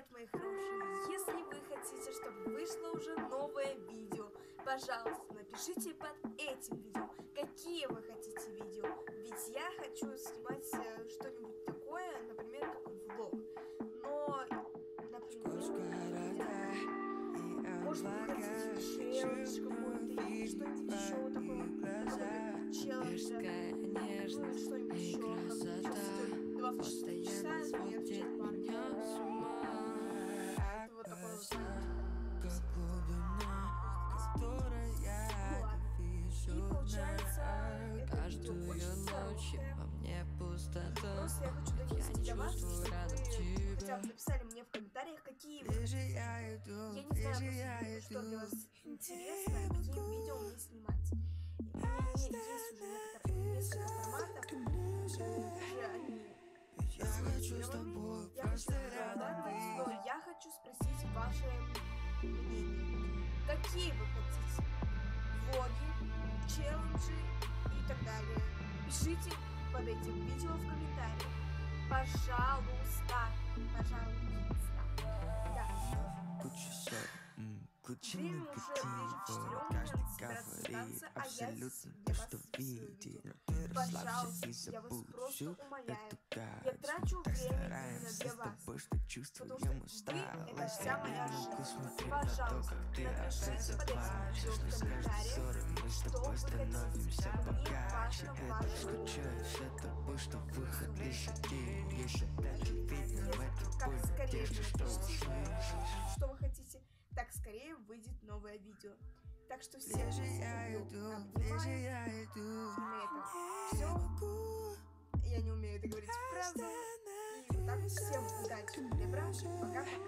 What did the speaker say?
привет, мои хорошие! Если вы хотите, чтобы вышло уже новое видео, пожалуйста, напишите под этим видео, какие вы хотите видео. Ведь я хочу снимать что-нибудь такое, например, как влог. Но, например, может вы хотите челлендж какой-то или что-нибудь еще такое, челлендж, ну и что-нибудь еще, как сейчас идет 24 часа, например, в честь парня. Это вот такой вот. И получается, это видео очень короткое. Просто я хочу донести до вас, чтобы вы хотя бы написали мне в комментариях, какие вы хотите. Я не знаю, что для вас интересно, какие видео мне снимать. И у меня есть уже несколько форматов, уже они зафиксированы. Я хочу разрабатывать, но я хочу спросить ваше мнение. Какие вы хотите? Влоги, челленджи и так далее. Пишите под этим видео в комментариях. Пожалуйста. Пожалуйста. Да. Время уже ближе к 4, мне надо собираться спаться, а я для вас записываю видео. Пожалуйста, я вас просто умоляю. Я трачу время именно для вас, потому что вы — это вся моя жизнь. Пожалуйста, напишите под этим видео в комментариях, что вы хотите. Мне важно ваше как скорее напишите, что вы хотите, так скорее выйдет новое видео. Так что всем обнимаю. На этом все. Я не умею это говорить фразу. И вот так всем удачи, добра, пока.